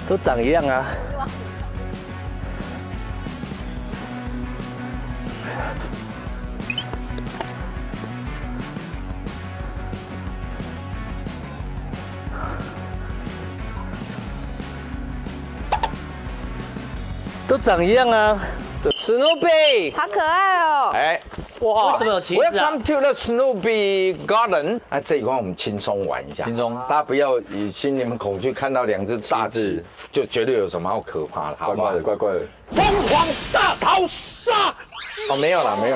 都长一样啊。都长一样啊。史努比， 好可爱哦！ 哎， 哇，为什么有旗子啊 ？Welcome to the Snoopy Garden。哎，这一关我们轻松玩一下， 轻松， 大家不要以心里面恐惧，看到2只大字就觉得有什么好可怕的，好不好？ 怪怪的。 疯狂大逃杀！哦，没有啦，没有。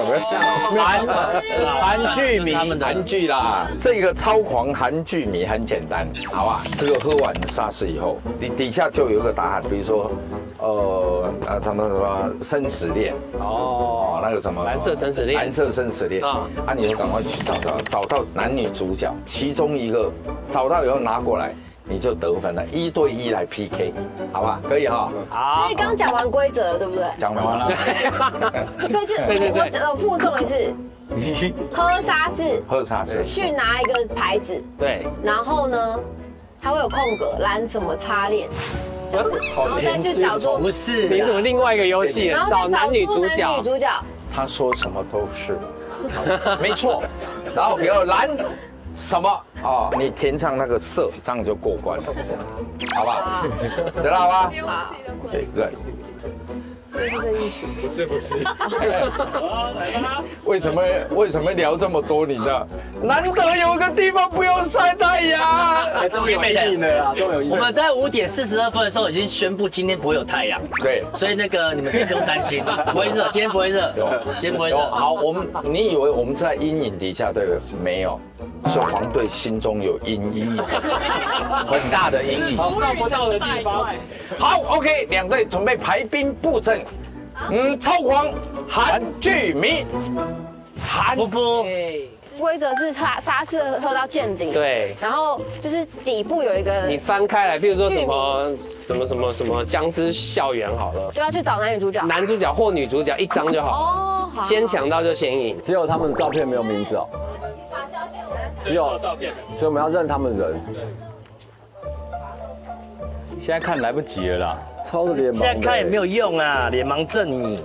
韩剧迷， 韩剧啦，这个超狂韩剧迷很简单，好吧？这个喝完沙士以后，你底下就有一个答案，比如说，什么生死恋哦，那个什么蓝色生死恋， 蓝色生死恋啊，你就赶快去找到男女主角其中一个，找到以后拿过来。你就得分了，1对1来 PK， 好吧？可以哈。 好。所以刚讲完规则了，对不对？ 讲完了。 所以就我附送一次。喝沙士。去拿一个牌子。 对。 然后呢，它会有空格，蓝什么擦链，这样子，然后再去找出。 不是，你怎么另外一个游戏？找男女主角。 他说什么都是，没错。然后比如蓝。什么哦？你填上那个色，这样就过关了，好不好？知道吗？ 好。 对对。 是这个意思？ 不是。 为什么聊这么多？你知道？难得有个地方不用晒太阳。 终于没赢了啦，终于有赢。 我们在5点42分的时候已经宣布今天不会有太阳。 对。 所以那个你们先不用担心，不会热，今天不会热。今天不会热。 好，你以为我们在阴影底下对不对？没有。是黄队心中有阴影，很大的阴影， 找不到的地方。 好 ，OK， 2队准备排兵布阵。超狂韩剧迷， 不不。 规则是沙士喝到见顶， 对， 然后就是底部有一个， 你翻开来，比如说什么僵尸校园好了， 就要去找男女主角， 男主角或女主角1张就好了， 哦，好， 先抢到就先赢， 只有他们的照片没有名字哦，只有照片，所以我们要认他们人。 现在看来不及了啦， 超的脸盲， 现在看也没有用啊，脸盲症你。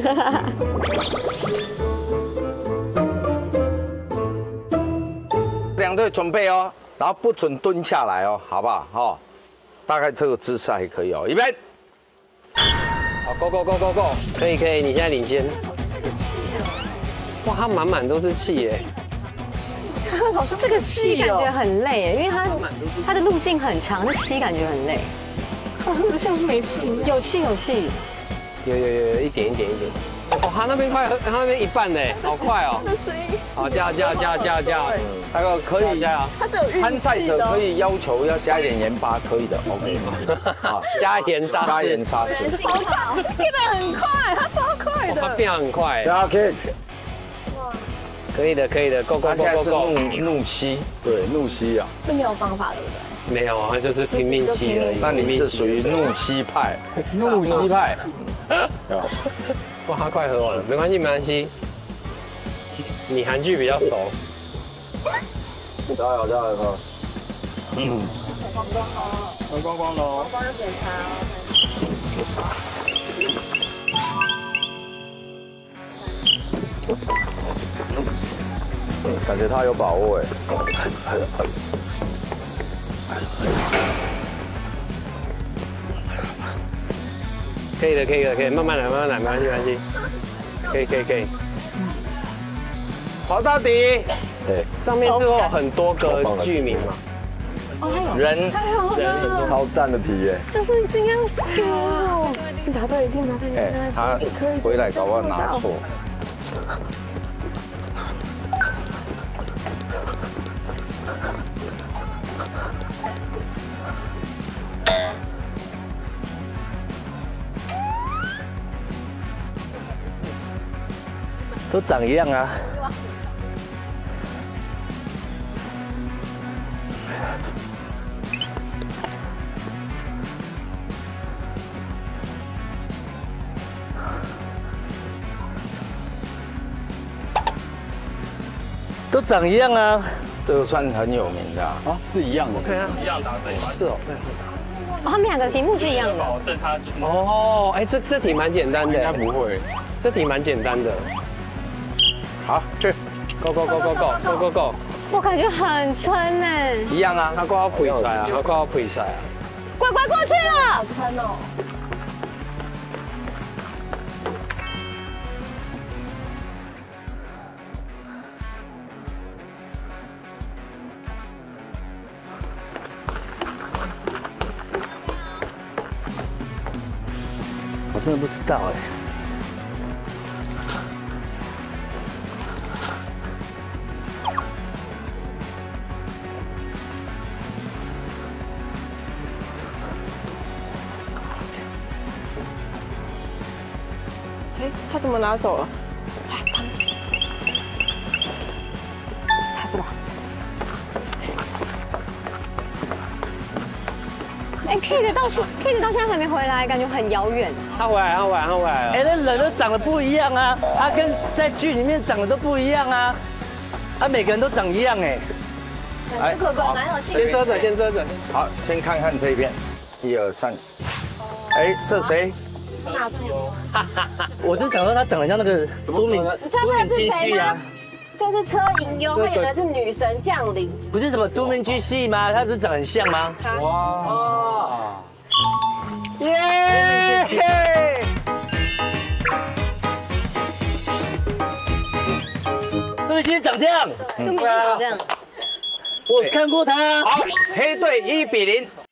2队准备哦，然后不准蹲下来哦，好不好？哦，大概这个姿势还可以哦，预备。 好 ，Go， 可以，你现在领先。哇，它满都是气耶。 老师，这个吸感觉很累耶，因为它的路径很长，那吸感觉很累。像是没气，有气，有一点。哇，他那边一半呢，好快哦。 那声音。 好，加油。 那个可以加油。 它是有参赛者可以要求要加一点盐巴，可以的 ，OK 吗？ 好，加盐沙士。 超跑，变得很快，它超快的。 它变很快。 加 kick。 可以的 ，Go。 他现在是怒吸， 对，怒吸啊。 是没有方法，对不对？ 没有啊，就是拼命吸而已。 那你是属于怒吸派， 怒吸派。 哇，他快喝完了，没关系。你韩剧比较熟。 加油！ 喝光喽。光就检查感觉他有把握哎。 可以，慢慢来，没关系。可以。 跑到底。 对，上面是有很多个剧名嘛。 人超赞的题耶！ 这是这样子哦，你答对，一定答对。 哎，他回来搞不好拿错。 都长一样啊。都长一样啊， 这个算很有名的啊， 是一样的。 看一下，一样答对，是哦， 他们两个题目是一样的。 保证他就是。 哦，哎，这题蛮简单的。 应该不会。 这题蛮简单的。 好，去 ，Go go go go go go go go。 我感觉很撑哎。 一样啊， 他快要配出来啊，他快要配出来啊。 乖乖过去了。 好撑哦。 我真的不知道哎。 哎，他怎么拿走了？ 他是吧？哎 ，Kate 到现在还没回来，感觉很遥远。 他回来了。 哎，那人都长得不一样啊，他跟在剧里面长得都不一样啊，每个人都长一样哎。 感觉哥哥蛮有兴趣。 先遮着。 好，先看看这边，1、2、3。哎，这谁？ 我就想说他长得像那个都敏你知道这是谁吗？这是车银优，他演的是女神降临。 不是什么都敏剧系吗？他不是长得很像吗？ 哇！ 耶！都敏剧长这样， 都敏剧长这样。 我看过他。 好，黑队1比0。